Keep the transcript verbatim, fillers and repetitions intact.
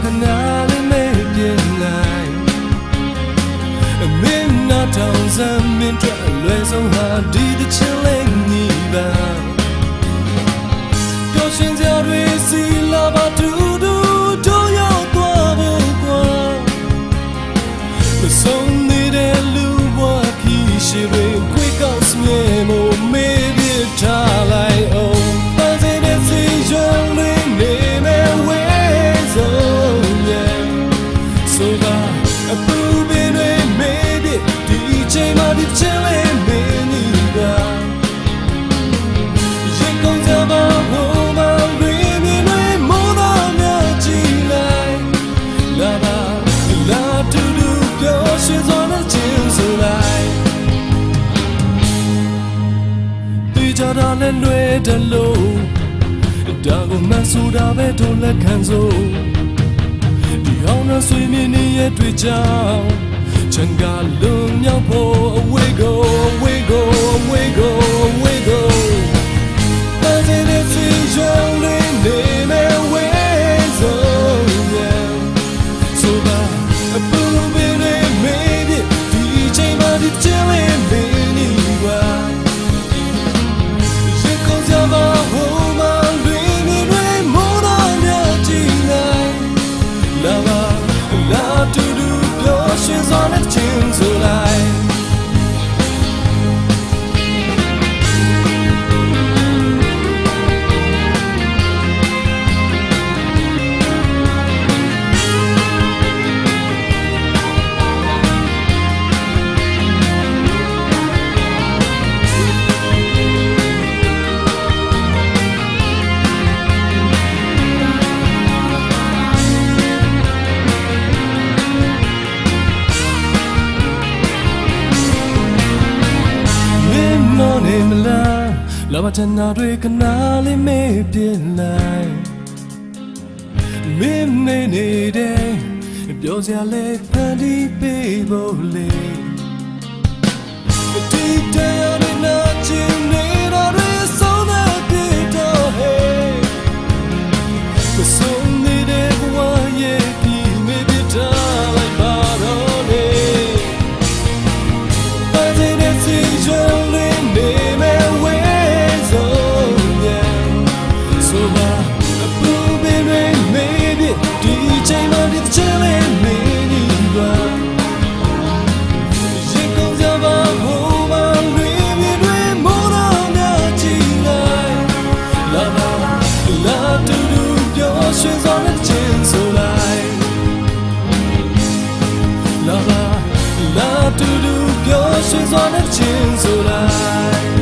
ခဏလေးမေ့ပြလိုက်မင်းနာထောင်စမ်းမင်းထွက်လွယ်ဆုံးဟာဒီတစ်ချင်းလေးညီပါပျော်ရွှင်စရာတွေစီလာပါတူတူတို့ရောက်သွားဖို့ကွာမဆုံးနေတဲ့လူဘဝခီးရှိတွေခွေကောက်စမြဲမို့မေးပြထားလိုက်အောင်ပန်းစင်တဲ့စီရွှင်လေးနေမဲ့ဝဲဆုံးရဲ့ဆိုပါအပူပင်တွေမေးပြဒီချိန်မှာဒီချင်းလေးမင်းကြီးကရေကုန်ကြပါဘူးမရင်းမြင်တွေမိုးသားများကြည့်လိုက်လာပါလာတူတူပြောရွှင်စွာနဲ့ချင်းဆိုလိုက်ဒီကြတာနဲ့လွယ်တယ်လို့ဒါကိုမဆိုးတာပဲတို့လက်ခံစို့ဒီအောင်နဲ့ဆွေမြင်နေရဲ့တွေ့ကြောင်းချန်ကလုံးမြောက်ဖို့ away go away go away go away go ပန်းစင်တဲ့စီရွှင်လေးနေမဲ့ဝဲဆုံးရဲ့ဆိုပါအပူပင်တွေမေးပြဒီချိန်မှာဒီချင်လေးမင်းကြီးကရေကုန်ကြပါဘူးမလွေနေတွေမိုးတော်များကြည့်လိုက်လာပါလာတူတူပြောရွှင်စွာနဲ့ချင်းဆိုလိုက်လာမချင်တာတွေခဏလေးမေ့ပြလိုက်မင်းမေ့နေတဲ့ပြောစရာလေးဖန်တီးပေးဖို့လေဒီတရားနဲ့နာချင်နေတာတွေဆုံးတဲ့ပြေတော့ဟဲ့မဆုံးနေတဲ့ဘဝရဲ့ဒီမေ့ပြထားလိုက်ပါတော့လေပန်းစင်တဲ့စီရွှင်လေးနေမဲ့ဝဲချိန်မှဒီချင်လေးမင်းကြီးကရေကုန်ကြပါဘူးမလွေမြင်တွေမိုးတော်များကြည့်လိုက်လာလာလာတူတူပြောရွှင်စွာနဲ့ချင်းဆိုလိုက်လာလာလာတူတူပြောရွှင်စွာနဲ့ချင်းဆိုလိုက်